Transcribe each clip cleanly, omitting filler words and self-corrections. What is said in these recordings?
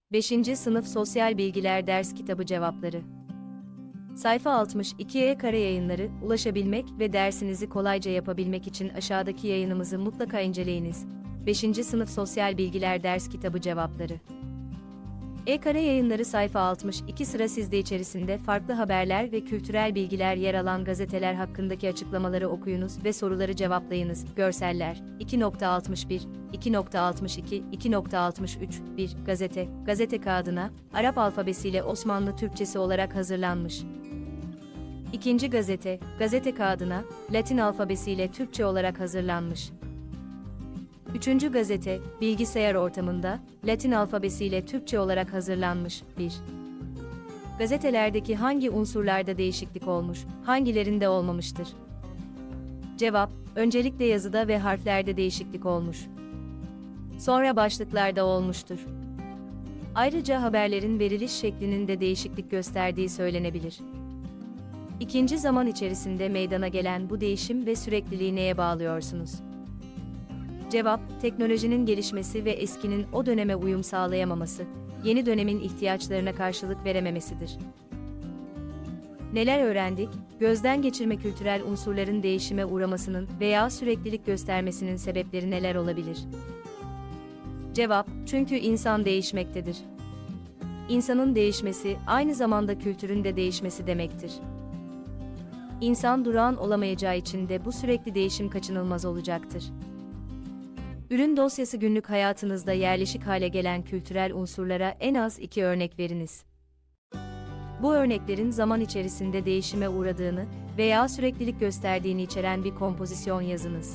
5. Sınıf Sosyal Bilgiler Ders Kitabı Cevapları. Sayfa 62 E-Kare Yayınları, ulaşabilmek ve dersinizi kolayca yapabilmek için aşağıdaki yayınımızı mutlaka inceleyiniz. 5. Sınıf Sosyal Bilgiler Ders Kitabı Cevapları. E-Kare Yayınları sayfa 62 sıra sizde içerisinde farklı haberler ve kültürel bilgiler yer alan gazeteler hakkındaki açıklamaları okuyunuz ve soruları cevaplayınız. Görseller 2.61, 2.62, 2.63, 1. Gazete kağıdına, Arap alfabesiyle Osmanlı Türkçesi olarak hazırlanmış. 2. Gazete kağıdına, Latin alfabesiyle Türkçe olarak hazırlanmış. 3. Bilgisayar ortamında, Latin alfabesiyle Türkçe olarak hazırlanmış. 1. Gazetelerdeki hangi unsurlarda değişiklik olmuş, hangilerinde olmamıştır? Cevap, öncelikle yazıda ve harflerde değişiklik olmuş. Sonra başlıklarda olmuştur. Ayrıca haberlerin veriliş şeklinin de değişiklik gösterdiği söylenebilir. İkinci zaman içerisinde meydana gelen bu değişim ve sürekliliği neye bağlıyorsunuz? Cevap, teknolojinin gelişmesi ve eskinin o döneme uyum sağlayamaması, yeni dönemin ihtiyaçlarına karşılık verememesidir. Neler öğrendik? Gözden geçirme kültürel unsurların değişime uğramasının veya süreklilik göstermesinin sebepleri neler olabilir? Cevap, çünkü insan değişmektedir. İnsanın değişmesi, aynı zamanda kültürün de değişmesi demektir. İnsan durağan olamayacağı için de bu sürekli değişim kaçınılmaz olacaktır. Ürün dosyası günlük hayatınızda yerleşik hale gelen kültürel unsurlara en az 2 örnek veriniz. Bu örneklerin zaman içerisinde değişime uğradığını veya süreklilik gösterdiğini içeren bir kompozisyon yazınız.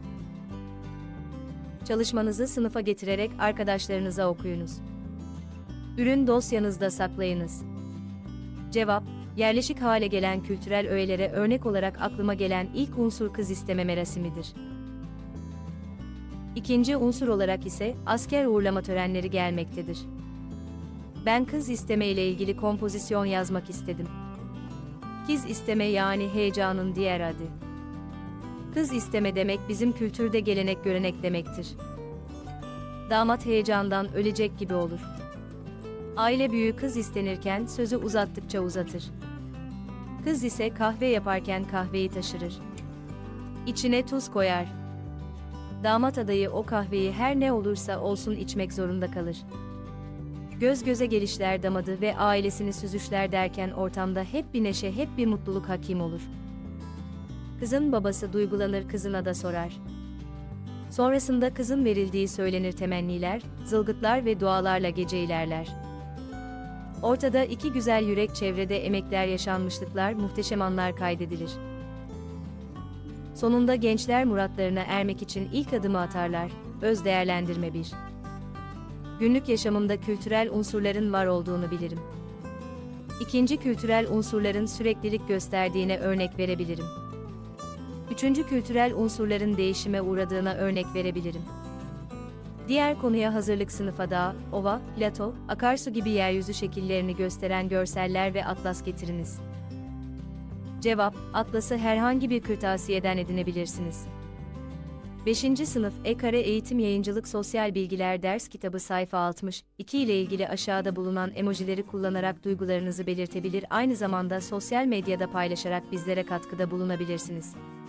Çalışmanızı sınıfa getirerek arkadaşlarınıza okuyunuz. Ürün dosyanızda saklayınız. Cevap, yerleşik hale gelen kültürel öğelere örnek olarak aklıma gelen ilk unsur kız isteme merasimidir. İkinci unsur olarak ise asker uğurlama törenleri gelmektedir. Ben kız isteme ile ilgili kompozisyon yazmak istedim. Kız isteme yani heyecanın diğer adı. Kız isteme demek bizim kültürde gelenek görenek demektir. Damat heyecandan ölecek gibi olur. Aile büyüğü kız istenirken sözü uzattıkça uzatır. Kız ise kahve yaparken kahveyi taşırır. İçine tuz koyar. Damat adayı o kahveyi her ne olursa olsun içmek zorunda kalır. Göz göze gelişler damadı ve ailesini süzüşler derken ortamda hep bir neşe, hep bir mutluluk hakim olur. Kızın babası duygulanır, kızına da sorar. Sonrasında kızın verildiği söylenir, temenniler, zılgıtlar ve dualarla gece ilerler. Ortada iki güzel yürek, çevrede emekler, yaşanmışlıklar, muhteşem anlar kaydedilir. Sonunda gençler muratlarına ermek için ilk adımı atarlar. Öz değerlendirme 1. Günlük yaşamımda kültürel unsurların var olduğunu bilirim. İkinci, kültürel unsurların süreklilik gösterdiğine örnek verebilirim. Üçüncü, kültürel unsurların değişime uğradığına örnek verebilirim. Diğer konuya hazırlık sınıfa dağ, ova, plato, akarsu gibi yeryüzü şekillerini gösteren görseller ve atlas getiriniz. Cevap, atlası herhangi bir kırtasiyeden edinebilirsiniz. 5. Sınıf E-Kare Eğitim Yayıncılık Sosyal Bilgiler Ders Kitabı sayfa 62 ile ilgili aşağıda bulunan emojileri kullanarak duygularınızı belirtebilir, aynı zamanda sosyal medyada paylaşarak bizlere katkıda bulunabilirsiniz.